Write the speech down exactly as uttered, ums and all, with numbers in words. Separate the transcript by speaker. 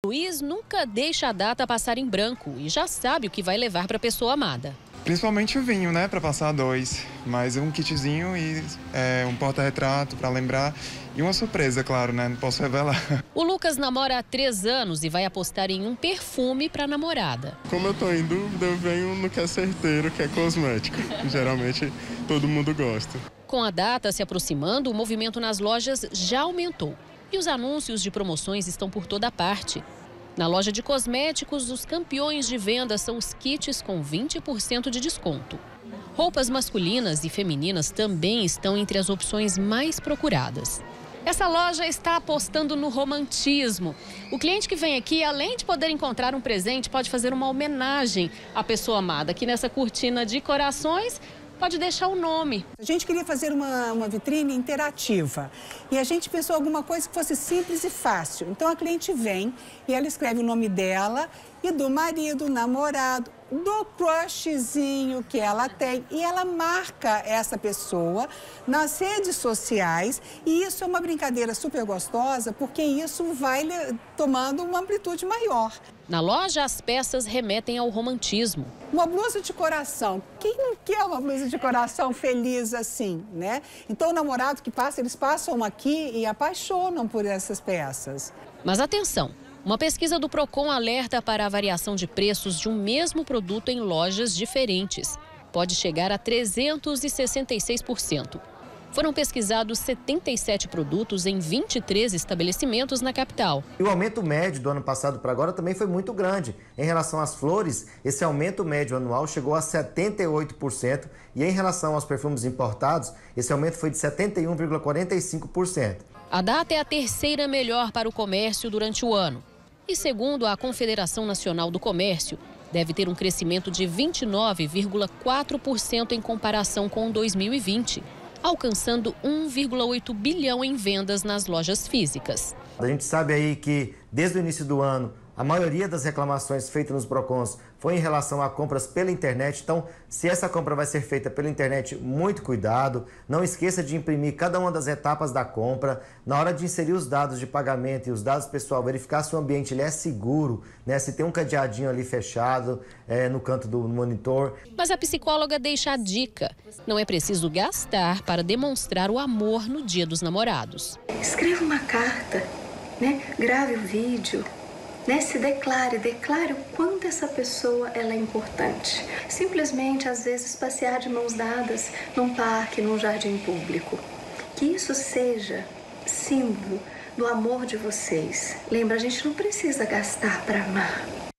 Speaker 1: Luiz nunca deixa a data passar em branco e já sabe o que vai levar para a pessoa amada.
Speaker 2: Principalmente o vinho, né, para passar dois, mas um kitzinho e é, um porta-retrato para lembrar e uma surpresa, claro, né, não posso revelar.
Speaker 1: O Lucas namora há três anos e vai apostar em um perfume para a namorada.
Speaker 3: Como eu tô em dúvida, eu venho no que é certeiro, que é cosmético. Geralmente todo mundo gosta.
Speaker 1: Com a data se aproximando, o movimento nas lojas já aumentou e os anúncios de promoções estão por toda parte. Na loja de cosméticos, os campeões de venda são os kits com vinte por cento de desconto. Roupas masculinas e femininas também estão entre as opções mais procuradas. Essa loja está apostando no romantismo. O cliente que vem aqui, além de poder encontrar um presente, pode fazer uma homenagem à pessoa amada. Aqui nessa cortina de corações, pode deixar o nome.
Speaker 4: A gente queria fazer uma, uma vitrine interativa e a gente pensou alguma coisa que fosse simples e fácil. Então a cliente vem e ela escreve o nome dela e do marido, namorado, do crushzinho que ela tem e ela marca essa pessoa nas redes sociais e isso é uma brincadeira super gostosa porque isso vai tomando uma amplitude maior.
Speaker 1: Na loja, as peças remetem ao romantismo.
Speaker 4: Uma blusa de coração. Quem não quer uma blusa de coração feliz assim, né? Então, o namorado que passa, eles passam aqui e apaixonam por essas peças.
Speaker 1: Mas atenção, uma pesquisa do Procon alerta para a variação de preços de um mesmo produto em lojas diferentes. Pode chegar a trezentos e sessenta e seis por cento. Foram pesquisados setenta e sete produtos em vinte e três estabelecimentos na capital.
Speaker 5: E o aumento médio do ano passado para agora também foi muito grande. Em relação às flores, esse aumento médio anual chegou a setenta e oito por cento e em relação aos perfumes importados, esse aumento foi de setenta e um vírgula quarenta e cinco por cento.
Speaker 1: A data é a terceira melhor para o comércio durante o ano. E segundo a Confederação Nacional do Comércio, deve ter um crescimento de vinte e nove vírgula quatro por cento em comparação com dois mil e vinte. Alcançando um vírgula oito bilhão em vendas nas lojas físicas.
Speaker 5: A gente sabe aí que desde o início do ano a maioria das reclamações feitas nos Procons foi em relação a compras pela internet. Então, se essa compra vai ser feita pela internet, muito cuidado. Não esqueça de imprimir cada uma das etapas da compra. Na hora de inserir os dados de pagamento e os dados pessoal, verificar se o ambiente ele é seguro, né? Se tem um cadeadinho ali fechado é, no canto do monitor.
Speaker 1: Mas a psicóloga deixa a dica. Não é preciso gastar para demonstrar o amor no Dia dos Namorados.
Speaker 6: Escreva uma carta, né? Grave o vídeo. Né? Se declare, declare o quanto essa pessoa ela é importante. Simplesmente, às vezes, passear de mãos dadas num parque, num jardim público. Que isso seja símbolo do amor de vocês. Lembra, a gente não precisa gastar para amar.